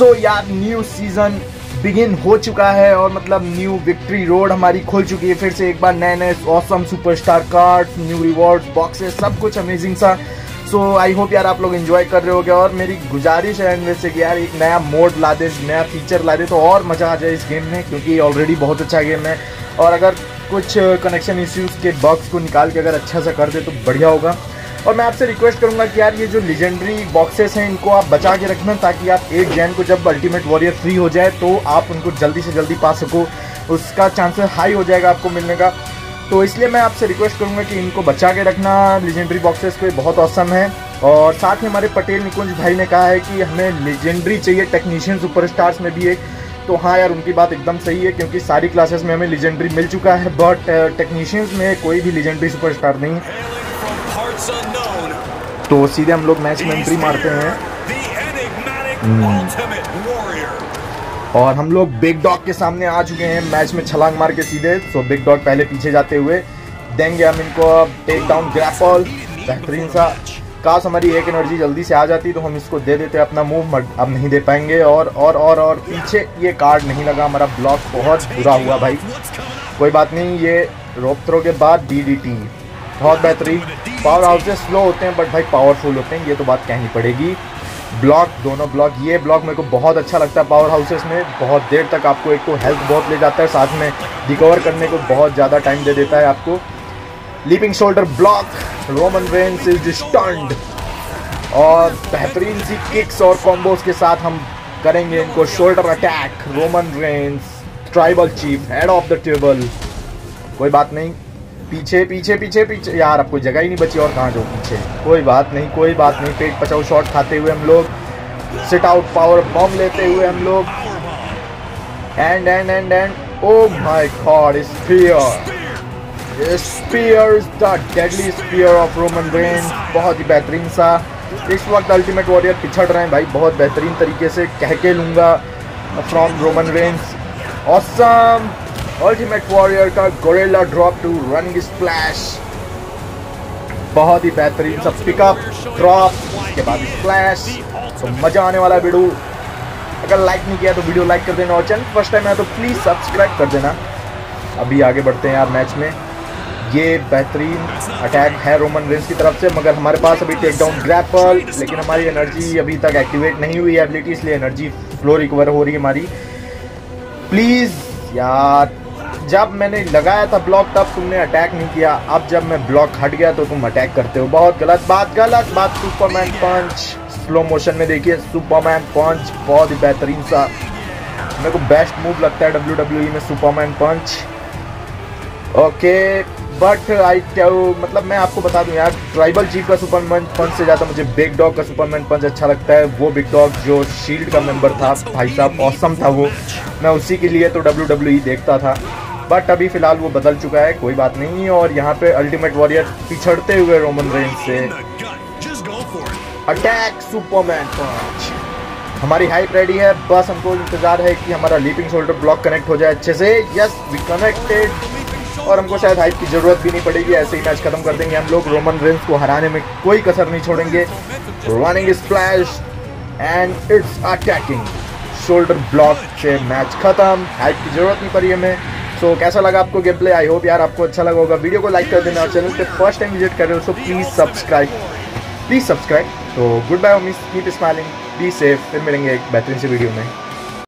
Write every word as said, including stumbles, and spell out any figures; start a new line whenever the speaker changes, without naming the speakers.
सो यार new season begin हो चुका है और मतलब न्यू विक्ट्री रोड हमारी खुल चुकी है फिर से एक बार। नए नए awesome superstar cards, new rewards, boxes, सब कुछ अमेजिंग सा। सो आई होप यार आप लोग एंजॉय कर रहे होगे और मेरी गुजारिश है इनमें से कि यार एक नया मोड ला दे, नया फीचर ला दे तो और मज़ा आ जाए इस गेम में, क्योंकि ऑलरेडी बहुत अच्छा गेम है। और अगर कुछ कनेक्शन इश्यूज़ के बग्स को निकाल के अगर अच्छा सा कर दे तो बढ़िया होगा। और मैं आपसे रिक्वेस्ट करूंगा कि यार ये जो लेजेंडरी बॉक्सेस हैं इनको आप बचा के रखना, ताकि आप एक जैन को जब अल्टीमेट वॉरियर फ्री हो जाए तो आप उनको जल्दी से जल्दी पा सको, उसका चांसेस हाई हो जाएगा आपको मिलने का। तो इसलिए मैं आपसे रिक्वेस्ट करूंगा कि इनको बचा के रखना, लेजेंडरी बॉक्सेस को, बहुत औसम है। और साथ ही हमारे पटेल निकुंज भाई ने कहा है कि हमें लेजेंडरी चाहिए टेक्नीशियन सुपरस्टार्स में भी एक। तो हाँ यार उनकी बात एकदम सही है, क्योंकि सारी क्लासेस में हमें लेजेंडरी मिल चुका है, बट टेक्नीशियंस में कोई भी लेजेंडरी सुपरस्टार नहीं है। तो सीधे हम लोग मैच में एंट्री मारते हैं और हम लोग बिग डॉग के सामने आ चुके हैं मैच में छलांग मार के सीधे। तो बिग डॉग पहले पीछे जाते हुए देंगे हम इनको टेक डाउन ग्रैपल, बेहतरीन सा। काश हमारी एक एनर्जी जल्दी से आ जाती तो हम इसको दे देते अपना मूव, अब नहीं दे पाएंगे। और और और और पीछे ये कार्ड नहीं लगा, हमारा ब्लॉक बहुत बुरा हुआ भाई। कोई बात नहीं, ये रोप थ्रो के बाद डी डी टी बहुत बेहतरीन। पावर हाउसेस स्लो होते हैं बट भाई पावरफुल होते हैं, ये तो बात कहनी पड़ेगी। ब्लॉक, दोनों ब्लॉक, ये ब्लॉक मेरे को बहुत अच्छा लगता है पावर हाउसेस में। बहुत देर तक आपको एक तो हेल्थ बहुत ले जाता है, साथ में रिकवर करने को बहुत ज़्यादा टाइम दे देता है आपको। Leaping shoulder block, Roman Reigns is stunned, और बेहतरीन सी किक्स और कॉम्बोज के साथ हम करेंगे इनको shoulder attack. Roman Reigns tribal chief, head of the table. कोई बात नहीं, पीछे पीछे पीछे पीछे यार, अब कोई जगह ही नहीं बची और कहाँ जाओ पीछे। कोई बात नहीं, कोई बात नहीं, पेट पचाऊ शॉट खाते हुए हम लोग, सिट आउट पावर बम लेते हुए हम लोग, and and and and oh my god, spear, spear is the deadly spear of Roman Reigns. बहुत ही बेहतरीन सा। इस वक्त अल्टीमेट वॉरियर पिछड़ रहे हैं भाई, बहुत बेहतरीन तरीके से कह के लूँगा from Roman Reigns. Awesome ultimate warrior का gorilla drop to running splash, बहुत ही बेहतरीन सब पिकअप ड्रॉप, उसके बाद स्प्लैश। तो मजा आने वाला वीडियो। अगर लाइक नहीं किया तो वीडियो लाइक कर देना और चैनल फर्स्ट टाइम है तो प्लीज सब्सक्राइब कर देना। अभी आगे बढ़ते हैं यार मैच में। ये बेहतरीन अटैक है रोमन रेंस की तरफ से, मगर हमारे पास अभी टेक डाउन ग्रैपल, लेकिन हमारी एनर्जी अभी तक एक्टिवेट नहीं हुई है एबिलिटी, इसलिए एनर्जी फ्लो रिकवर हो रही है हमारी। प्लीज यार, जब मैंने लगाया था ब्लॉक तब तुमने अटैक नहीं किया, अब जब मैं ब्लॉक हट गया तो तुम अटैक करते हो। बहुत गलत बात, गलत बात। सुपरमैन पंच स्लो मोशन में देखिए, सुपरमैन पंच बहुत ही बेहतरीन सा, मेरे को बेस्ट मूव लगता है डब्ल्यू डब्ल्यू ई में superman punch. Okay but I मतलब मैं आपको बता दूं यार, ट्राइबल चीफ का सुपरमैन पंच से ज़्यादा मुझे बिग डॉग का सुपरमैन पंच अच्छा लगता है। वो बिग डॉग जो शील्ड का मेंबर था भाई साहब, ऑसम था वो, मैं उसी के लिए तो डब्ल्यू डब्ल्यू ई देखता था। बट अभी फिलहाल वो बदल चुका है, कोई बात नहीं। और यहाँ पे अल्टीमेट वॉरियर पिछड़ते हुए रोमन रेंस से अटैक सुपरमैन पंच। हमारी हाइप रेडी है, बस हमको इंतजार है कि हमारा लीपिंग शोल्डर ब्लॉक कनेक्ट हो जाए अच्छे से। यस वी कनेक्टेड, और हमको शायद हाइप की जरूरत भी नहीं पड़ेगी, ऐसे ही मैच खत्म कर देंगे हम लोग। रोमन रेंस को हराने में कोई कसर नहीं छोड़ेंगे। Running splash and it's attacking shoulder block से मैच खत्म, हाइप की जरूरत नहीं पड़ी हमें। सो so, कैसा लगा आपको गेम प्ले? आई होप यार आपको अच्छा लगा होगा। वीडियो को लाइक कर देना और चैनल पे फर्स्ट टाइम विजिट कर रहे हो so please subscribe, please subscribe. तो goodbye, keep smiling, be safe, फिर मिलेंगे एक बेहतरीन सी वीडियो में।